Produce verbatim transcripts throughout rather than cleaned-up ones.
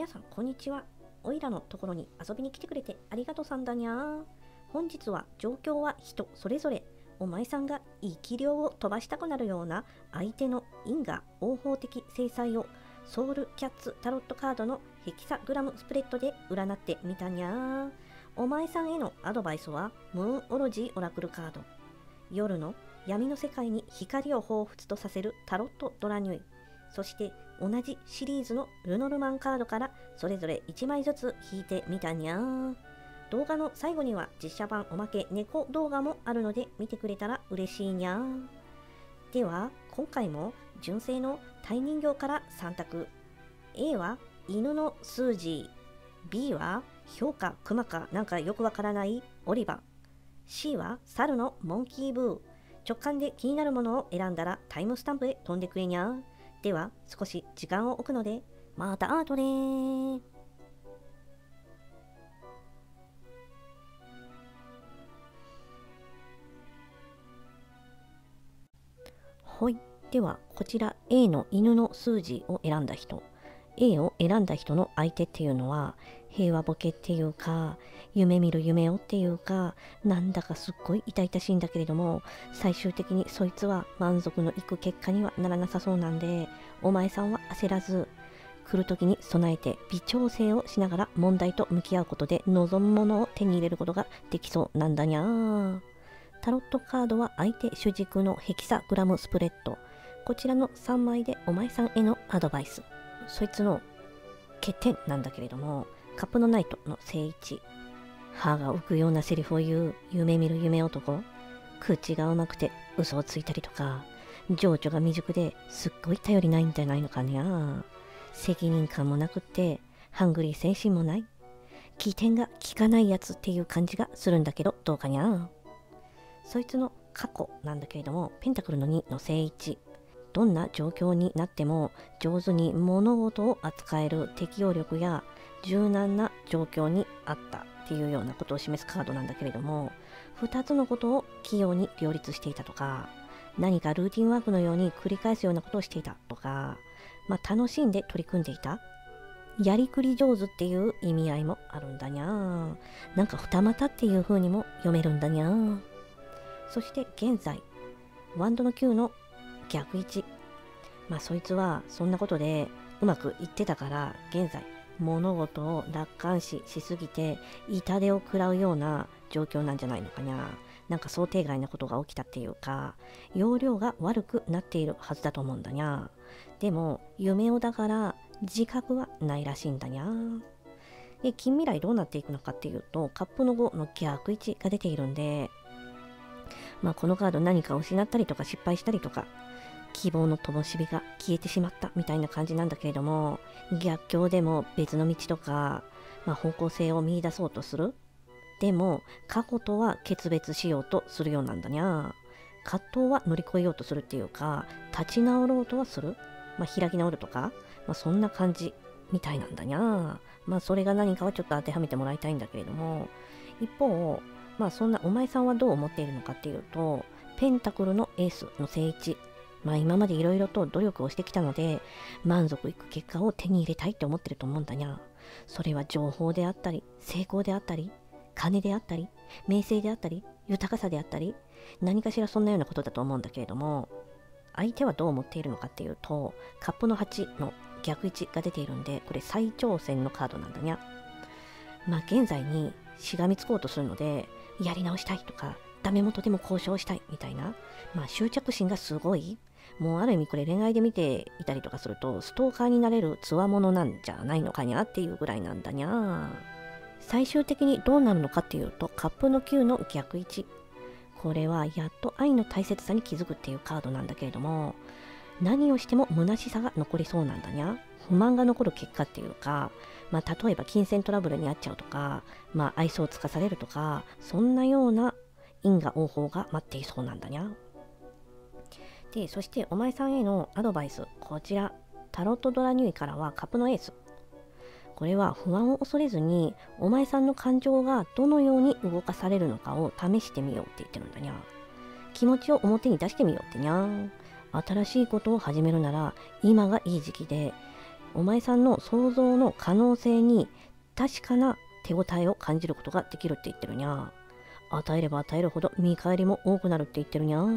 皆さんこんにちは。おいらのところに遊びに来てくれてありがとうさんだにゃー。本日は状況は人それぞれ。お前さんが生き量を飛ばしたくなるような相手の因果応報的制裁をソウルキャッツタロットカードのヘキサグラムスプレッドで占ってみたにゃー。お前さんへのアドバイスはムーンオロジーオラクルカード。夜の闇の世界に光を彷彿とさせるタロットドラニュイ。そして同じシリーズのルノルマンカードからそれぞれいちまいずつ引いてみたにゃー。動画の最後には実写版おまけ猫動画もあるので見てくれたら嬉しいにゃー。では今回も純正の対人形からさん択。 A は犬のスージー、 B は評価クマかなんかよくわからないオリバン、 C は猿のモンキーブー。直感で気になるものを選んだらタイムスタンプへ飛んでくれにゃー。では少し時間を置くのでまた後でー。はい。ではこちら A の犬の数字を選んだ人、 A を選んだ人の相手っていうのは平和ボケっていうか夢見る夢をっていうか、なんだかすっごい痛々しいんだけれども最終的にそいつは満足のいく結果にはならなさそうなんで、お前さんは焦らず来る時に備えて微調整をしながら問題と向き合うことで望むものを手に入れることができそうなんだにゃー。タロットカードは相手主軸のヘキサグラムスプレッド。こちらのさんまいでお前さんへのアドバイス。そいつの欠点なんだけれども、カップのナイトの正位置。歯が浮くようなセリフを言う夢見る夢男。口がうまくて嘘をついたりとか、情緒が未熟ですっごい頼りないんじゃないのかにゃ。責任感もなくってハングリー精神もない。起点が効かないやつっていう感じがするんだけどどうかにゃ。そいつの過去なんだけれども、ペンタクルのにの正位置。どんな状況になっても上手に物事を扱える適応力や柔軟な状況にあったっていうようなことを示すカードなんだけれども、ふたつのことを器用に両立していたとか、何かルーティンワークのように繰り返すようなことをしていたとか、まあ、楽しんで取り組んでいた、やりくり上手っていう意味合いもあるんだにゃー。なんか二股っていう風にも読めるんだにゃー。そして現在ワンドのきゅうの逆位置。まあそいつはそんなことでうまくいってたから、現在物事を楽観視しすぎて痛手を食らうような状況なんじゃないのかにゃ。なんか想定外なことが起きたっていうか、容量が悪くなっているはずだと思うんだにゃ。でも夢をだから自覚はないらしいんだにゃ。で近未来どうなっていくのかっていうと、カップのごの逆位置が出ているんで、まあこのカード何か失ったりとか失敗したりとか、希望の灯火が消えてしまったみたいな感じなんだけれども、逆境でも別の道とか、まあ、方向性を見出そうとする。でも過去とは決別しようとするようなんだにゃ。葛藤は乗り越えようとするっていうか、立ち直ろうとはする。まあ開き直るとか、まあ、そんな感じみたいなんだにゃ。まあそれが何かはちょっと当てはめてもらいたいんだけれども、一方まあそんなお前さんはどう思っているのかっていうと、ペンタクルのエースの正位置。まあ今までいろいろと努力をしてきたので、満足いく結果を手に入れたいって思ってると思うんだにゃ。それは情報であったり、成功であったり、金であったり、名声であったり、豊かさであったり、何かしらそんなようなことだと思うんだけれども、相手はどう思っているのかっていうと、カップのはちの逆位置が出ているんで、これ再挑戦のカードなんだにゃ。まあ現在にしがみつこうとするので、やり直したいとか、ダメ元でも交渉したいみたいな、まあ執着心がすごい。もうある意味これ恋愛で見ていたりとかすると、ストーカーになれる強者なんじゃないのかにゃっていうぐらいなんだにゃ。最終的にどうなるのかっていうと、カップのきゅうの逆位置。これはやっと愛の大切さに気づくっていうカードなんだけれども、何をしても虚しさが残りそうなんだにゃ。不満が残る結果っていうか、まあ例えば金銭トラブルに遭っちゃうとか、まあ愛想をつかされるとか、そんなような因果応報が待っていそうなんだにゃ。で、そしてお前さんへのアドバイス、こちらタロットドラニュイからはカップのエース。これは不安を恐れずにお前さんの感情がどのように動かされるのかを試してみようって言ってるんだにゃ。気持ちを表に出してみようってにゃ。新しいことを始めるなら今がいい時期で、 お前さんの想像の可能性に確かな手応えを感じることができるって言ってるにゃ。与えれば与えるほど見返りも多くなるって言ってるにゃ。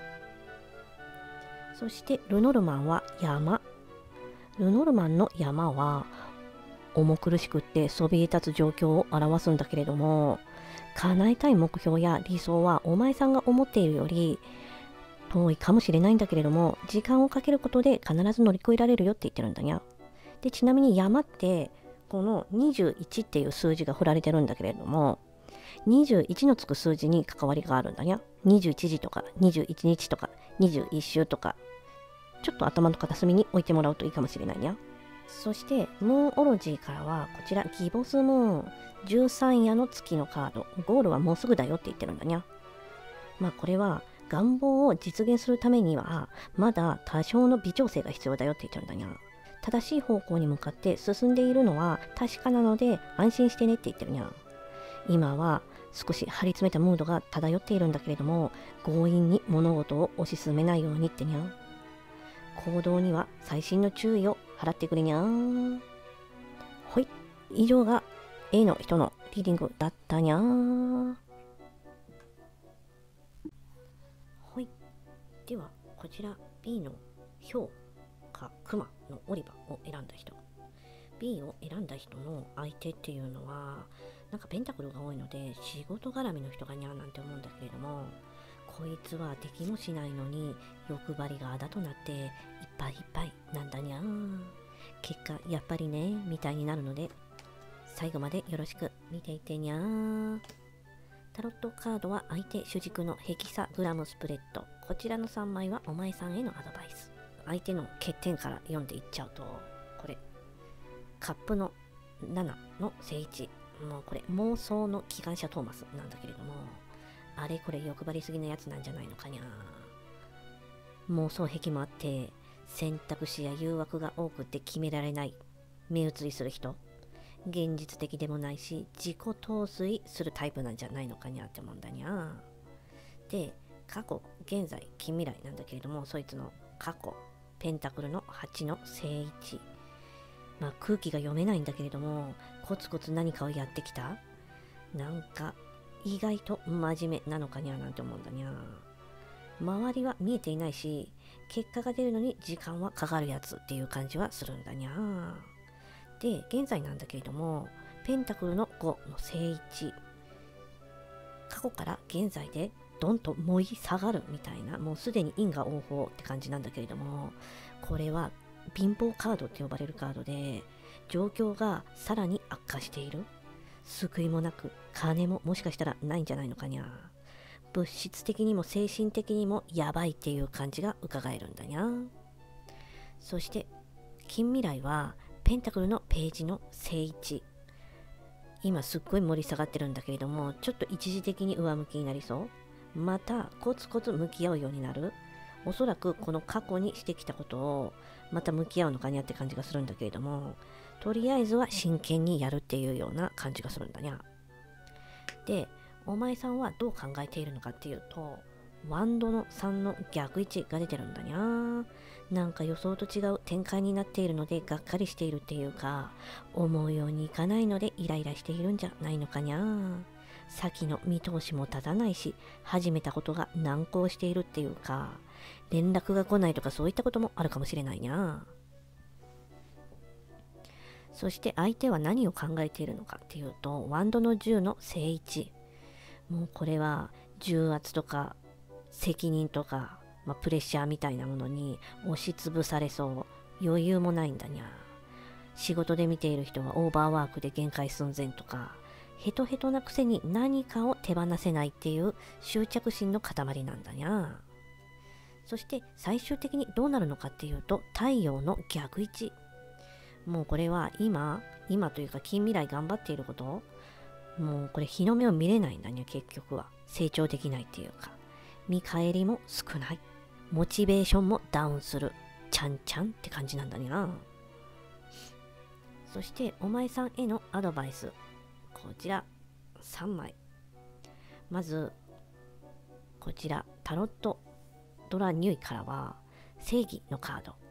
そしてルノルマンは山。ルノルマンの山は重苦しくってそびえ立つ状況を表すんだけれども、叶えたい目標や理想はお前さんが思っているより遠いかもしれないんだけれども、時間をかけることで必ず乗り越えられるよって言ってるんだにゃ。で、ちなみに山ってこのにじゅういちっていう数字が振られてるんだけれども、にじゅういちのつく数字に関わりがあるんだにゃ。にじゅういちじとかにじゅういちにちとかにじゅういっしゅうとか、ちょっと頭の片隅に置いてもらうといいかもしれないにゃ。そしてムーンオロジーからはこちらギボスムーンじゅうさん夜の月のカード、ゴールはもうすぐだよって言ってるんだにゃ。まあこれは願望を実現するためにはまだ多少の微調整が必要だよって言ってるんだにゃ。正しい方向に向かって進んでいるのは確かなので安心してねって言ってるにゃ。今は少し張り詰めたムードが漂っているんだけれども、強引に物事を推し進めないようにってにゃ。行動には細心の注意を払ってくれにゃー。ほい、以上が A の人のリーディングだったにゃー。ほい、ではこちら B のヒョウかクマのオリバを選んだ人。B を選んだ人の相手っていうのはなんかペンタクルが多いので仕事絡みの人がにゃーなんて思うんだけれども、こいつは敵もしないのに欲張りがあだとなっていっぱいいっぱいなんだにゃー。結果やっぱりねみたいになるので最後までよろしく見ていてにゃー。タロットカードは相手主軸のヘキサグラムスプレッド。こちらのさんまいはお前さんへのアドバイス。相手の欠点から読んでいっちゃうと、これカップのななの正位置、もうこれ妄想の機関車トーマスなんだけれども、あれこれ欲張りすぎなやつなんじゃないのかにゃ。妄想癖もあって選択肢や誘惑が多くて決められない、目移りする人、現実的でもないし自己陶酔するタイプなんじゃないのかにゃって思うんだにゃ。で、過去現在近未来なんだけれども、そいつの過去ペンタクルのはちの正位置、まあ空気が読めないんだけれどもコツコツ何かをやってきた、なんか意外と真面目なのかにゃなんて思うんだにゃ。周りは見えていないし結果が出るのに時間はかかるやつっていう感じはするんだにゃ。で、現在なんだけれどもペンタクルのごの正位置、過去から現在でドンと盛り下がるみたいな、もうすでに因果応報って感じなんだけれども、これは貧乏カードって呼ばれるカードで状況がさらに悪化している。救いもなく金ももしかしたらないんじゃないのかにゃ。物質的にも精神的にもやばいっていう感じが伺えるんだにゃ。そして近未来はペンタクルのページの正位置、今すっごい盛り下がってるんだけれどもちょっと一時的に上向きになりそう。またコツコツ向き合うようになる。おそらくこの過去にしてきたことをまた向き合うのかにゃって感じがするんだけれども、とりあえずは真剣にやるっていうような感じがするんだにゃ。で、お前さんはどう考えているのかっていうと、ワンドのさんの逆位置が出てるんだにゃ。なんか予想と違う展開になっているのでがっかりしているっていうか、思うようにいかないのでイライラしているんじゃないのかにゃ。先の見通しも立たないし始めたことが難航しているっていうか、連絡が来ないとかそういったこともあるかもしれないにゃ。そして相手は何を考えているのかっていうと、ワンドのじゅうの正位置、もうこれは重圧とか責任とか、まあ、プレッシャーみたいなものに押しつぶされそう、余裕もないんだにゃ。仕事で見ている人はオーバーワークで限界寸前とか、ヘトヘトなくせに何かを手放せないっていう執着心の塊なんだにゃ。そして最終的にどうなるのかっていうと、太陽の逆位置、もうこれは今今というか近未来頑張っていること、もうこれ日の目を見れないんだにゃ。結局は成長できないっていうか、見返りも少ない、モチベーションもダウンする、ちゃんちゃんって感じなんだにゃ。そしてお前さんへのアドバイス、こちらさんまい。まずこちらタロットドラニュイからは正義のカード、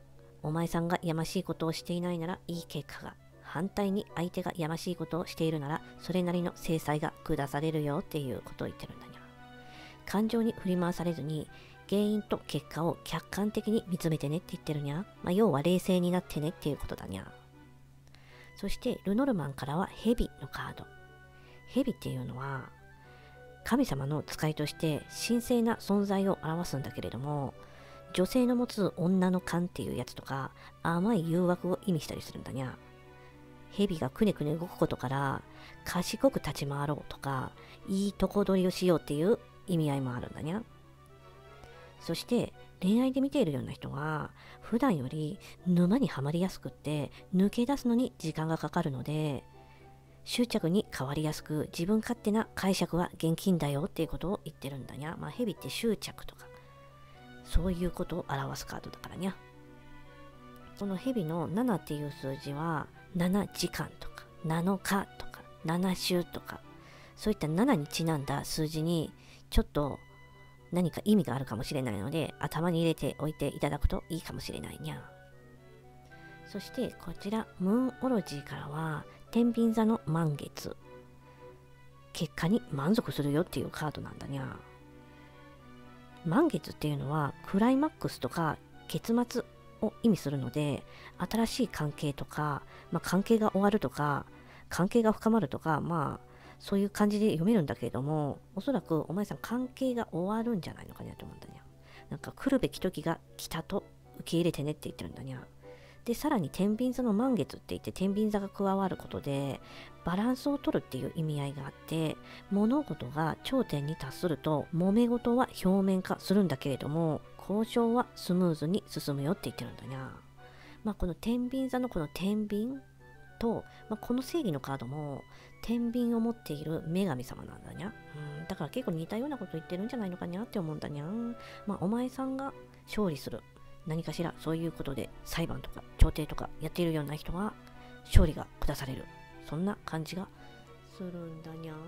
お前さんがやましいことをしていないならいい結果が、反対に相手がやましいことをしているならそれなりの制裁が下されるよっていうことを言ってるんだにゃ。感情に振り回されずに原因と結果を客観的に見つめてねって言ってるにゃ。まあ、要は冷静になってねっていうことだにゃ。そしてルノルマンからはヘビのカード。ヘビっていうのは神様の使いとして神聖な存在を表すんだけれども、女性の持つ女の勘っていうやつとか甘い誘惑を意味したりするんだにゃ。蛇がくねくね動くことから賢く立ち回ろうとかいいとこ取りをしようっていう意味合いもあるんだにゃ。そして恋愛で見ているような人は普段より沼にはまりやすくって抜け出すのに時間がかかるので、執着に変わりやすく自分勝手な解釈は厳禁だよっていうことを言ってるんだにゃ。まあ蛇って執着とかそういうことを表すカードだからにゃ。この蛇のななっていう数字はななじかんとかなのかとかなな週とかそういったななにちなんだ数字にちょっと何か意味があるかもしれないので頭に入れておいていただくといいかもしれないにゃ。そしてこちらムーンオロジーからは天秤座の満月、結果に満足するよっていうカードなんだにゃ。満月っていうのはクライマックスとか結末を意味するので、新しい関係とか、まあ、関係が終わるとか関係が深まるとか、まあそういう感じで読めるんだけれども、おそらくお前さん関係が終わるんじゃないのかなと思うんだにゃ。なんか来るべき時が来たと受け入れてねって言ってるんだにゃ。でさらに天秤座の満月って言って天秤座が加わることでバランスを取るっていう意味合いがあって、物事が頂点に達すると揉め事は表面化するんだけれども交渉はスムーズに進むよって言ってるんだにゃ。まあこの天秤座のこの天秤と、まあ、この正義のカードも天秤を持っている女神様なんだにゃ。うん、だから結構似たようなこと言ってるんじゃないのかにゃって思うんだにゃ。まあお前さんが勝利する何かしらそういうことで裁判とか調停とかやっているような人は勝利が下される、そんな感じがするんだにゃ。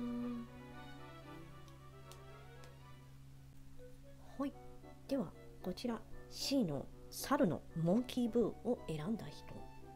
はい、ではこちら C の猿のモンキーブーを選んだ人、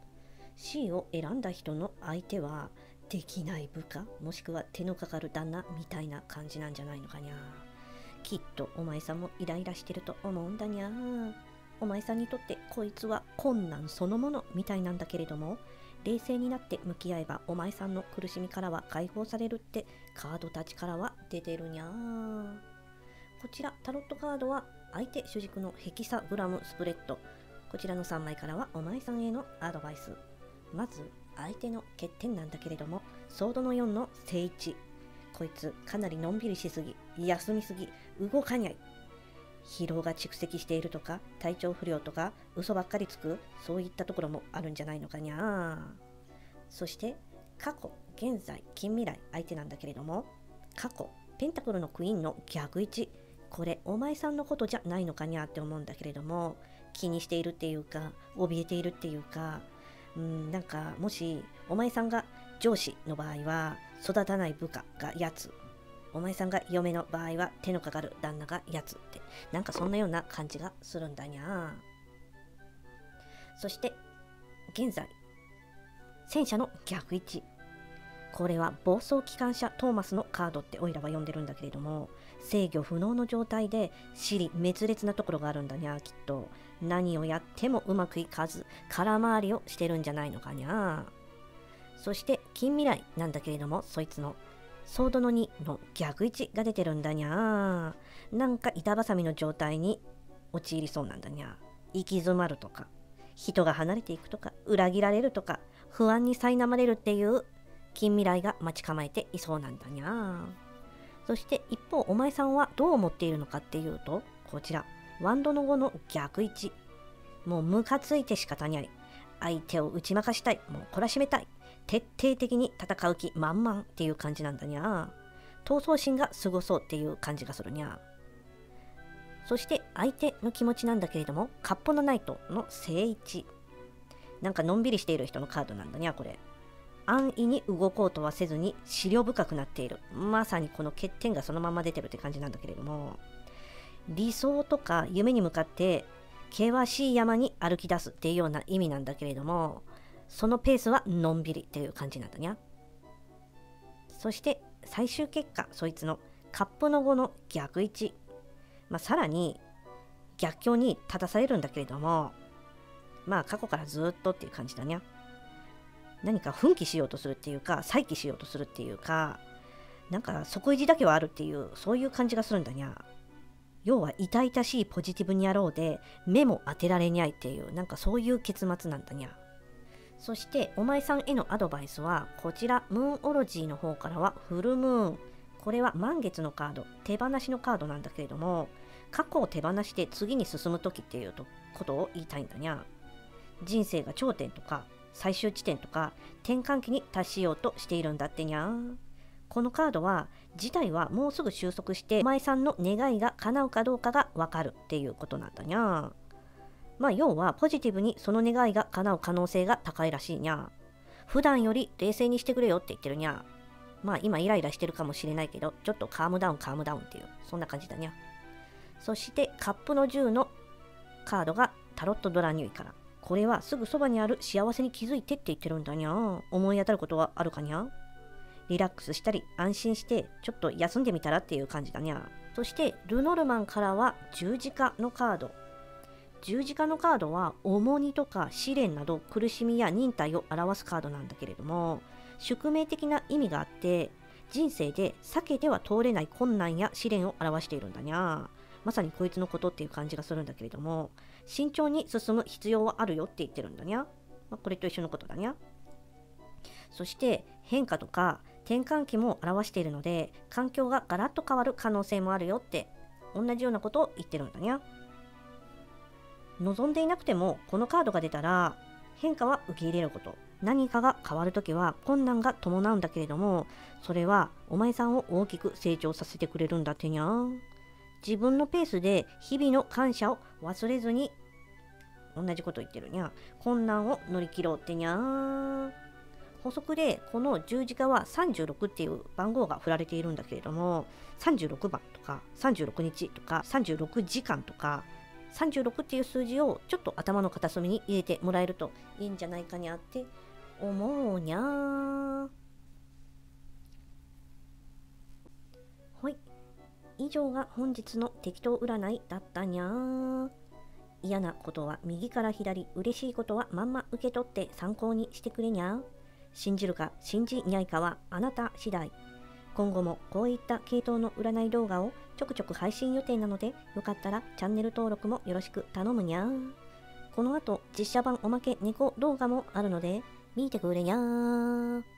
C を選んだ人の相手はできない部下もしくは手のかかる旦那みたいな感じなんじゃないのかにゃ。きっとお前さんもイライラしてると思うんだにゃ。お前さんにとってこいつは困難そのものみたいなんだけれども、冷静になって向き合えばお前さんの苦しみからは解放されるってカードたちからは出てるにゃ。こちらタロットカードは相手主軸のヘキサグラムスプレッド、こちらのさんまいからはお前さんへのアドバイス。まず相手の欠点なんだけれども、ソードのよんの正位置、こいつかなりのんびりしすぎ、休みすぎ、動かにゃい、疲労が蓄積しているとか体調不良とか嘘ばっかりつく、そういったところもあるんじゃないのかにゃ。そして過去現在近未来相手なんだけれども、過去ペンタクルのクイーンの逆位置、これお前さんのことじゃないのかにゃって思うんだけれども、気にしているっていうか怯えているっていうか、うん、なんかもしお前さんが上司の場合は育たない部下がやつ、お前さんが嫁の場合は手のかかる旦那がやつって、なんかそんなような感じがするんだにゃ。そして現在戦車の逆位置、これは暴走機関車トーマスのカードってオイラは呼んでるんだけれども、制御不能の状態で尻滅裂なところがあるんだにゃ。きっと何をやってもうまくいかず空回りをしてるんじゃないのかにゃ。そして近未来なんだけれども、そいつのソードのにの逆位置が出てるんだにゃ。なんか板挟みの状態に陥りそうなんだにゃ。行き詰まるとか人が離れていくとか裏切られるとか不安に苛まれるっていう近未来が待ち構えていそうなんだにゃ。そして一方お前さんはどう思っているのかっていうと、こちらワンドのごの逆位置、もうムカついて仕方にゃい、相手を打ち負かしたい、もう懲らしめたい、徹底的に戦う気満々っていう感じなんだにゃ。闘争心がすごそうっていう感じがするにゃ。そして相手の気持ちなんだけれども、カッポのナイトの正位置、なんかのんびりしている人のカードなんだにゃ。これ安易に動こうとはせずに思慮深くなっている、まさにこの欠点がそのまま出てるって感じなんだけれども、理想とか夢に向かって険しい山に歩き出すっていうような意味なんだけれども、そのペースはのんびりっていう感じなんだにゃ。そして最終結果、そいつのカップのごの逆位置、まあ、さらに逆境に立たされるんだけれども、まあ過去からずっとっていう感じだにゃ。何か奮起しようとするっていうか、再起しようとするっていうか、なんか底意地だけはあるっていう、そういう感じがするんだにゃ。要は痛々しいポジティブにやろうで、目も当てられにゃいっていう、なんかそういう結末なんだにゃ。そしてお前さんへのアドバイスはこちら、ムーンオロジーの方からはフルムーン、これは満月のカード、手放しのカードなんだけれども、過去を手放して次に進む時っていうことを言いたいんだにゃ。人生が頂点とか最終地点とか転換期に達しようとしているんだってにゃ。このカードは事態はもうすぐ収束して、お前さんの願いが叶うかどうかがわかるっていうことなんだにゃ。まあ要はポジティブにその願いが叶う可能性が高いらしいにゃ。普段より冷静にしてくれよって言ってるにゃ。まあ今イライラしてるかもしれないけど、ちょっとカームダウンカームダウンっていう、そんな感じだにゃ。そしてカップのじゅうのカードがタロットドラニュイから、これはすぐそばにある幸せに気づいてって言ってるんだにゃ。思い当たることはあるかにゃ。リラックスしたり安心してちょっと休んでみたらっていう感じだにゃ。そしてルノルマンからは十字架のカード。十字架のカードは重荷とか試練など苦しみや忍耐を表すカードなんだけれども、宿命的な意味があって、人生で避けては通れない困難や試練を表しているんだにゃ。まさにこいつのことっていう感じがするんだけれども、慎重に進む必要はあるよって言ってるんだにゃ。まあ、これと一緒のことだにゃ。そして変化とか転換期も表しているので、環境がガラッと変わる可能性もあるよって同じようなことを言ってるんだにゃ。望んでいなくてもこのカードが出たら変化は受け入れること。何かが変わるときは困難が伴うんだけれども、それはお前さんを大きく成長させてくれるんだってにゃ。自分のペースで日々の感謝を忘れずに、同じこと言ってるにゃ。困難を乗り切ろうってにゃ。補足でこの十字架はさんじゅうろくっていう番号が振られているんだけれども、さんじゅうろくばんとかさんじゅうろくにちとかさんじゅうろくじかんとかさんじゅうろくっていう数字をちょっと頭の片隅に入れてもらえるといいんじゃないかにゃって思うにゃー。はい、以上が本日の適当占いだったにゃー。嫌なことは右から左、嬉しいことはまんま受け取って参考にしてくれにゃー。信じるか信じにゃいかはあなた次第。今後もこういった系統の占い動画をちょくちょく配信予定なので、よかったらチャンネル登録もよろしく頼むにゃー。この後実写版おまけ猫動画もあるので見てくれにゃー。